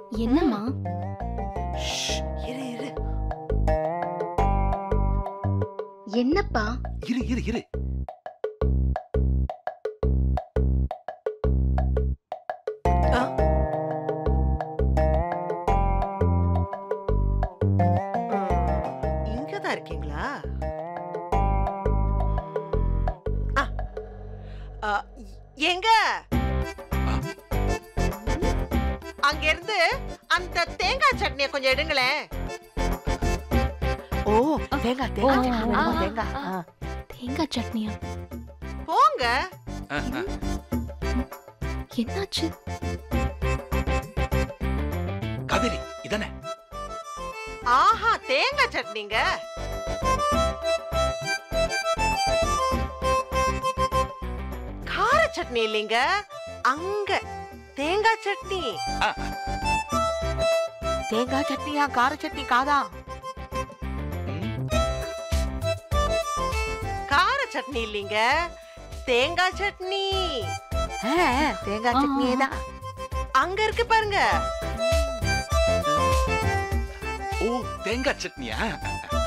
என்னம்மா? இரு இரு. என்னப்பா? இரு இரு இரு. இங்கதான் இருக்கீங்களா? எங்க அங்க இருந்து அந்த தேங்காய் சட்னியை கொஞ்சம் எடுங்களேன். ஓ தேங்காய் தேங்காய் தேங்காய் சட்னியா? போங்க. என்னாச்சு? காவேரி இதானே? ஆஹா, தேங்காய் சட்னிங்க. கார சட்னி இல்லைங்க, அங்க தேங்காய் சட்னி. தேங்காய் சட்னியா? கார சட்னி காதா? கார சட்னி இல்லைங்க, தேங்காய் சட்னி. தேங்காய் சட்னியே தான். அங்க இருக்கு பாருங்க. ஓ தேங்காய் சட்னியா?